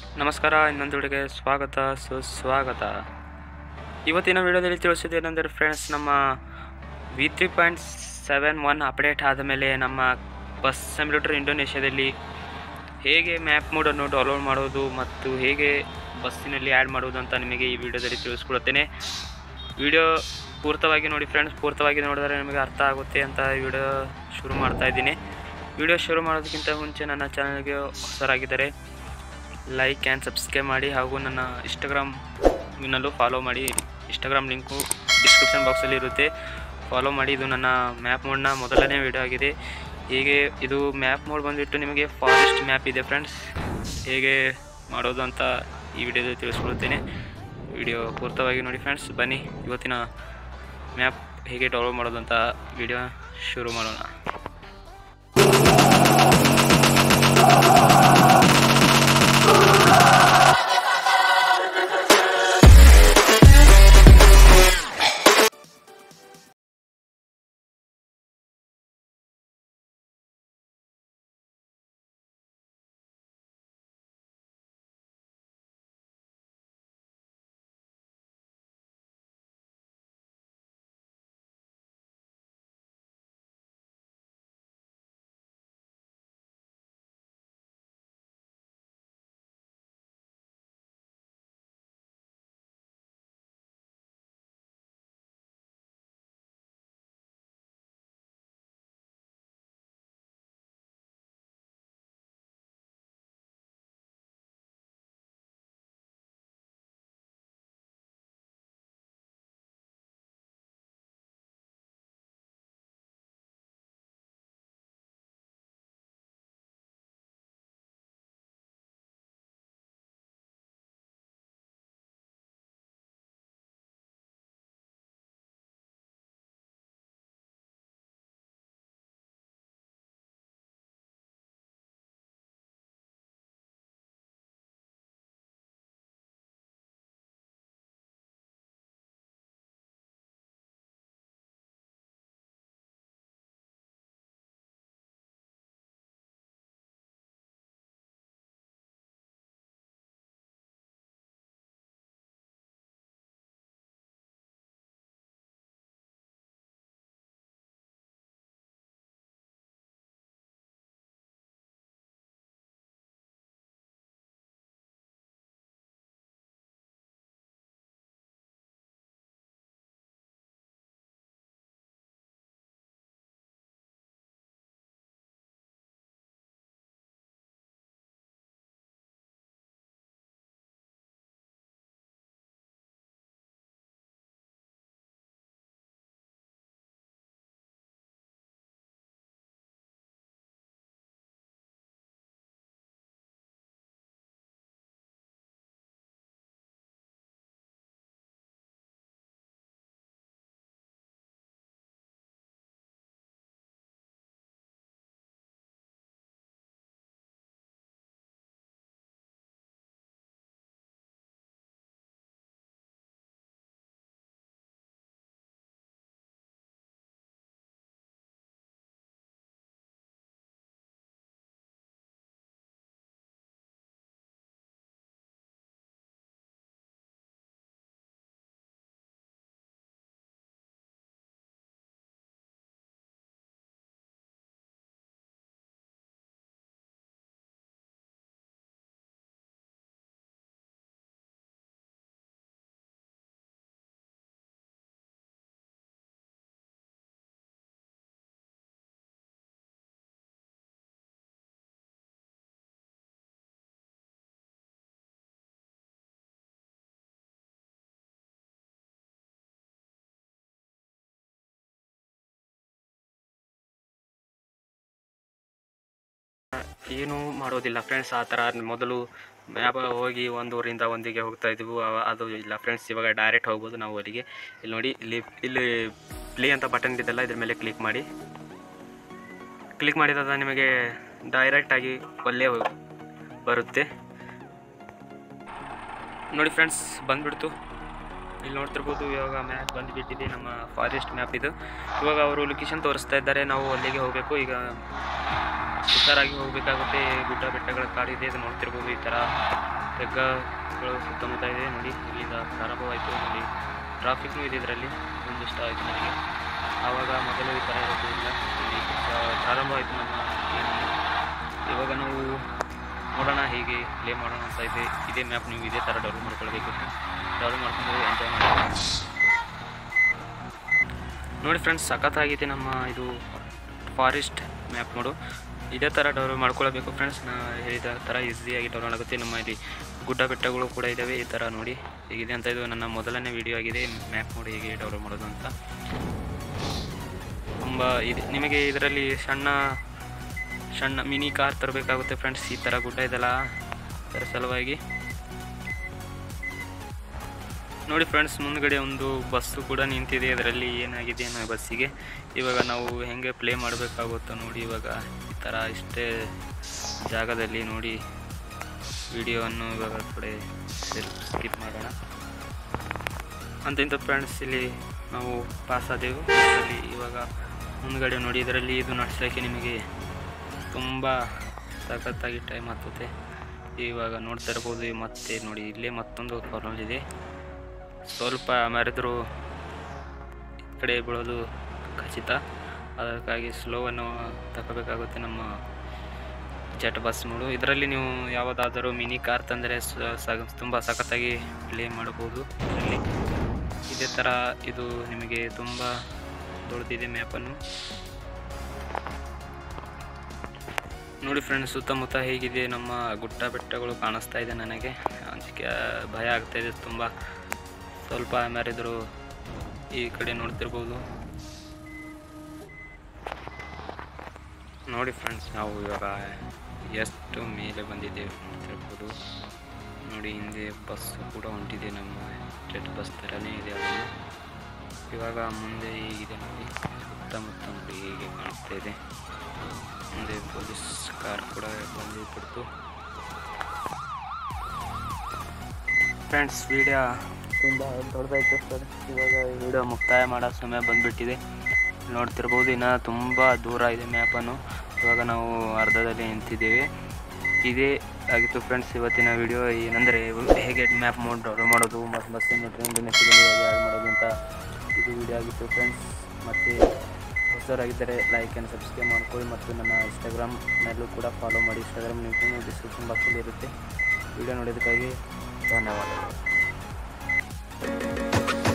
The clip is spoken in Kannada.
ನಮಸ್ಕಾರ, ಇನ್ನೊಂದು ವಿಡಿಯೋಗೆ ಸ್ವಾಗತ ಸುಸ್ವಾಗತ. ಇವತ್ತಿನ ವಿಡಿಯೋದಲ್ಲಿ ತಿಳಿಸಿದ್ದೇನೆಂದರೆ ಫ್ರೆಂಡ್ಸ್, ನಮ್ಮ V3.71 ಅಪ್ಡೇಟ್ ಆದಮೇಲೆ ನಮ್ಮ ಬಸ್ ಸಿಮ್ಯುಲೇಟರ್ ಇಂಡೋನೇಷ್ಯಾದಲ್ಲಿ ಹೇಗೆ ಮ್ಯಾಪ್ ಮೋಡನ್ನು ಡೌನ್ಲೋಡ್ ಮಾಡೋದು ಮತ್ತು ಹೇಗೆ ಬಸ್ಸಿನಲ್ಲಿ ಆ್ಯಡ್ ಮಾಡೋದು ಅಂತ ನಿಮಗೆ ಈ ವಿಡಿಯೋದಲ್ಲಿ ತಿಳಿಸ್ಕೊಡುತ್ತೇನೆ. ವಿಡಿಯೋ ಪೂರ್ತವಾಗಿ ನೋಡಿ ಫ್ರೆಂಡ್ಸ್, ಪೂರ್ತವಾಗಿ ನೋಡಿದರೆ ನಿಮಗೆ ಅರ್ಥ ಆಗುತ್ತೆ ಅಂತ ಈ ವಿಡಿಯೋ ಶುರು ಮಾಡ್ತಾ ಇದ್ದೀನಿ. ವಿಡಿಯೋ ಶುರು ಮಾಡೋದಕ್ಕಿಂತ ಮುಂಚೆ ನನ್ನ ಚಾನಲ್ಗೆ ಹೊಸರಾಗಿದ್ದರೆ ಲೈಕ್ ಆ್ಯಂಡ್ ಸಬ್ಸ್ಕ್ರೈಬ್ ಮಾಡಿ, ಹಾಗೂ ನನ್ನ ಇನ್ಸ್ಟಾಗ್ರಾಮ್ನಲ್ಲೂ ಫಾಲೋ ಮಾಡಿ. ಇನ್ಸ್ಟಾಗ್ರಾಮ್ ಲಿಂಕು ಡಿಸ್ಕ್ರಿಪ್ಷನ್ ಬಾಕ್ಸಲ್ಲಿ ಇರುತ್ತೆ, ಫಾಲೋ ಮಾಡಿ. ಇದು ನನ್ನ ಮ್ಯಾಪ್ ಮೋಡ್ನ ಮೊದಲನೇ ವಿಡಿಯೋ ಆಗಿದೆ. ಹೀಗೆ ಇದು ಮ್ಯಾಪ್ ಮೋಡ್ ಬಂದುಬಿಟ್ಟು ನಿಮಗೆ ಫಾರೆಸ್ಟ್ ಮ್ಯಾಪ್ ಇದೆ ಫ್ರೆಂಡ್ಸ್. ಹೇಗೆ ಮಾಡೋದು ಅಂತ ಈ ವಿಡಿಯೋದಲ್ಲಿ ತಿಳಿಸ್ಕೊಡುತ್ತೇನೆ. ವಿಡಿಯೋ ಪೂರ್ತವಾಗಿ ನೋಡಿ ಫ್ರೆಂಡ್ಸ್. ಬನ್ನಿ ಇವತ್ತಿನ ಮ್ಯಾಪ್ ಹೇಗೆ ಡೌನ್ಲೋಡ್ ಮಾಡೋದು ಅಂತ ವಿಡಿಯೋ ಶುರು ಮಾಡೋಣ. ಏನೂ ಮಾಡೋದಿಲ್ಲ ಫ್ರೆಂಡ್ಸ್. ಆ ಥರ ಮೊದಲು ಮ್ಯಾಪ್ ಹೋಗಿ ಒಂದು ಊರಿಂದ ಒಂದಿಗೆ ಹೋಗ್ತಾ ಇದ್ವು, ಅದು ಇಲ್ಲ ಫ್ರೆಂಡ್ಸ್. ಇವಾಗ ಡೈರೆಕ್ಟ್ ಹೋಗ್ಬೋದು ನಾವು ಅಲ್ಲಿಗೆ. ಇಲ್ಲಿ ನೋಡಿ, ಇಲ್ಲಿ ಪ್ಲೇ ಅಂತ ಬಟನ್ ಇದೆಲ್ಲ, ಇದ್ರ ಮೇಲೆ ಕ್ಲಿಕ್ ಮಾಡಿ. ಕ್ಲಿಕ್ ಮಾಡಿದಾಗ ನಿಮಗೆ ಡೈರೆಕ್ಟಾಗಿ ಅಲ್ಲೇ ಬರುತ್ತೆ ನೋಡಿ ಫ್ರೆಂಡ್ಸ್. ಬಂದುಬಿಡ್ತು, ಇಲ್ಲಿ ನೋಡ್ತಿರ್ಬೋದು. ಇವಾಗ ಮ್ಯಾಪ್ ಬಂದುಬಿಟ್ಟಿದೆ, ನಮ್ಮ ಫಾರೆಸ್ಟ್ ಮ್ಯಾಪ್ ಇದು. ಇವಾಗ ಅವರು ಲೊಕೇಶನ್ ತೋರಿಸ್ತಾ ಇದ್ದಾರೆ, ನಾವು ಅಲ್ಲಿಗೆ ಹೋಗಬೇಕು. ಈಗ ಹುಷಾರಾಗಿ ಹೋಗಬೇಕಾಗುತ್ತೆ. ಗುಡ್ಡ ಬೆಟ್ಟಗಳ ಕಾಡಿದೆ, ಇದು ನೋಡ್ತಿರ್ಬೋದು. ಈ ಥರ ಬೆಕ್ಕಗಳು ಸುತ್ತಮುತ್ತ ಇದೆ ನೋಡಿ. ಇಲ್ಲಿಂದ ಪ್ರಾರಂಭವಾಯಿತು ನೋಡಿ. ಟ್ರಾಫಿಕ್ನೂ ಇದೆ ಇದರಲ್ಲಿ, ಒಂದು ಇಷ್ಟ ಆಯಿತು ನನಗೆ. ಆವಾಗ ಮೊದಲು ಈ ಥರ ಇರೋದ್ರಿಂದ ಇಲ್ಲಿ ಪ್ರಾರಂಭವಾಯಿತು ನಮ್ಮ ಏನು. ಇವಾಗ ನಾವು ನೋಡೋಣ ಹೇಗೆ ಪ್ಲೇ ಮಾಡೋಣ ಅಂತ ಇದೆ. ಇದೇ ಮ್ಯಾಪ್ ನೀವು ಇದೇ ಥರ ಡೌನ್ಲೋಡ್ ಮಾಡ್ಕೊಳ್ಬೇಕು. ಡೌನ್ಲೋಡ್ ಮಾಡ್ಕೊಂಡು ಎಂಜಾಯ್ ಮಾಡಿ ನೋಡಿ ಫ್ರೆಂಡ್ಸ್. ಸಖತ್ತಾಗಿದೆ ನಮ್ಮ ಇದು ಫಾರೆಸ್ಟ್ ಮ್ಯಾಪ್ ಮೋಡು. ಇದೇ ಥರ ಡೌನ್ಲೋಡ್ ಮಾಡ್ಕೊಳ್ಬೇಕು ಫ್ರೆಂಡ್ಸ್. ನಾ ಹೇಳಿದ ಥರ ಈಸಿಯಾಗಿ ಡೌನ್ಲೋಡ್ ಆಗುತ್ತೆ. ನಮ್ಮ ಇಲ್ಲಿ ಗುಡ್ಡ ಬೆಟ್ಟಗಳು ಕೂಡ ಇದ್ದಾವೆ. ಈ ಥರ ನೋಡಿ ಹೇಗಿದೆ ಅಂತ. ಇದು ನನ್ನ ಮೊದಲನೇ ವಿಡಿಯೋ ಆಗಿದೆ, ಮ್ಯಾಪ್ ಮೋಡ್ ಹೇಗೆ ಡೌನ್ಲೋಡ್ ಮಾಡೋದು ಅಂತ. ತುಂಬ ಇದೆ. ನಿಮಗೆ ಇದರಲ್ಲಿ ಸಣ್ಣ ಮಿನಿ ಕಾರ್ ತರಬೇಕಾಗುತ್ತೆ ಫ್ರೆಂಡ್ಸ್. ಈ ಥರ ಗುಡ್ಡ ಇದೆಲ್ಲ, ಅದರ ಸಲುವಾಗಿ ನೋಡಿ ಫ್ರೆಂಡ್ಸ್. ಮುಂದ್ಗಡೆ ಒಂದು ಬಸ್ಸು ಕೂಡ ನಿಂತಿದೆ. ಅದರಲ್ಲಿ ಏನಾಗಿದೆ ಅನ್ನೋ ಬಸ್ಸಿಗೆ ಇವಾಗ ನಾವು ಹೆಂಗೆ ಪ್ಲೇ ಮಾಡಬೇಕಾಗುತ್ತೋ ನೋಡಿ. ಇವಾಗ ಈ ಥರ ಇಷ್ಟೇ ಜಾಗದಲ್ಲಿ ನೋಡಿ ವಿಡಿಯೋವನ್ನು ಇವಾಗ ಕಡೆ ಸ್ಕಿಪ್ ಮಾಡೋಣ ಅಂತ ಫ್ರೆಂಡ್ಸ್. ಇಲ್ಲಿ ನಾವು ಪಾಸ್ ಆದೆವು. ಇದರಲ್ಲಿ ಇವಾಗ ಮುಂದ್ಗಡೆ ನೋಡಿ, ಇದರಲ್ಲಿ ಇದು ನಡೆಸೋಕ್ಕೆ ನಿಮಗೆ ತುಂಬ ಸಖತ್ತಾಗಿ ಟೈಮ್ ಆಗ್ತದೆ. ಇವಾಗ ನೋಡ್ತಾ ಇರ್ಬೋದು. ಮತ್ತೆ ನೋಡಿ ಇಲ್ಲೇ ಮತ್ತೊಂದು ಪ್ರಾಬ್ಲಮ್ ಇದೆ. ಸ್ವಲ್ಪ ಮರೆದರೂ ಈ ಕಡೆ ಬೀಳೋದು ಖಚಿತ. ಅದಕ್ಕಾಗಿ ಸ್ಲೋವನ್ನು ತಗೋಬೇಕಾಗುತ್ತೆ ನಮ್ಮ ಜೆಟ್ ಬಸ್ ಮೋಡು. ಇದರಲ್ಲಿ ನೀವು ಯಾವುದಾದರೂ ಮಿನಿ ಕಾರ್ ತಂದರೆ ತುಂಬ ಸಖತ್ತಾಗಿ ಪ್ಲೇ ಮಾಡಬಹುದು. ಇದರಲ್ಲಿ ಇದೇ ಥರ ಇದು ನಿಮಗೆ ತುಂಬ ದೊಡ್ಡದಿದೆ ಮ್ಯಾಪನ್ನು ನೋಡಿ ಫ್ರೆಂಡ್ಸ್. ಸುತ್ತಮುತ್ತ ಹೇಗಿದೆ ನಮ್ಮ ಗುಡ್ಡ ಬೆಟ್ಟಗಳು ಕಾಣಿಸ್ತಾ ಇದೆ. ನನಗೆ ಅದಕ್ಕೆ ಭಯ ಆಗ್ತಾಯಿದೆ ತುಂಬ. ಸ್ವಲ್ಪ ಮರೆದರೂ ಈ ಕಡೆ ನೋಡ್ತಿರ್ಬೋದು ನೋಡಿ ಫ್ರೆಂಡ್ಸ್. ನಾವು ಇವಾಗ ಎಷ್ಟು ಮೇಲೆ ಬಂದಿದ್ದೇವೆ ನೋಡ್ತಿರ್ಬೋದು ನೋಡಿ. ಹಿಂದೆ ಬಸ್ಸು ಕೂಡ ಹೊಂಟಿದೆ, ನಮ್ಮ ಜೆಟ್ ಬಸ್ ಥರನೇ ಇದೆ. ಅದನ್ನು ಇವಾಗ ಮುಂದೆ ಹೇಗಿದೆ ನೋಡಿ. ಸುತ್ತಮುತ್ತ ನೋಡಿ ಹೇಗೆ ಕಾಣಿಸ್ತಾ ಇದೆ. ಮುಂದೆ ಪೊಲೀಸ್ ಕಾರ್ ಕೂಡ ಬಂದು ಬಿಡ್ತು ಫ್ರೆಂಡ್ಸ್. ವಿಡಿಯೋ ತುಂಬ ದೊಡ್ಡದಾಯ್ತು ಸರ್. ಇವಾಗ ವಿಡಿಯೋ ಮುಕ್ತಾಯ ಮಾಡೋ ಸಮಯ ಬಂದುಬಿಟ್ಟಿದೆ. ನೋಡ್ತಿರ್ಬೋದು ಇನ್ನು ತುಂಬ ದೂರ ಇದೆ ಮ್ಯಾಪನ್ನು. ಇವಾಗ ನಾವು ಅರ್ಧದಲ್ಲಿ ನಿಂತಿದ್ದೇವೆ. ಇದೇ ಆಗಿತ್ತು ಫ್ರೆಂಡ್ಸ್ ಇವತ್ತಿನ ವಿಡಿಯೋ. ಏನಂದರೆ ಹೇಗೆ ಮ್ಯಾಪ್ ಮೋಡ್ ಡೌನ್ಲೋಡ್ ಮಾಡೋದು ಮತ್ತು ಬಸ್ಸಿನ ಟ್ರೈನ್ ಮೆಸೇಜಲ್ಲಿ ಹೇಗೆ ಆ್ಯಡ್ ಮಾಡೋದು ಅಂತ ಇದು ವಿಡಿಯೋ ಆಗಿತ್ತು ಫ್ರೆಂಡ್ಸ್. ಮತ್ತು ಹೊಸರಾಗಿದ್ದರೆ ಲೈಕ್ ಆ್ಯಂಡ್ ಸಬ್ಸ್ಕ್ರೈಬ್ ಮಾಡ್ಕೊಳ್ಳಿ ಮತ್ತು ನನ್ನ ಇನ್ಸ್ಟಾಗ್ರಾಮ್ನಲ್ಲೂ ಕೂಡ ಫಾಲೋ ಮಾಡಿ. ಇನ್ಸ್ಟಾಗ್ರಾಮ್ ಲಿಂಕ್ನು ಡಿಸ್ಕ್ರಿಪ್ಷನ್ ಬಾಕ್ಸಲ್ಲಿ ಇರುತ್ತೆ. ವಿಡಿಯೋ ನೋಡೋದಕ್ಕಾಗಿ ಧನ್ಯವಾದಗಳು.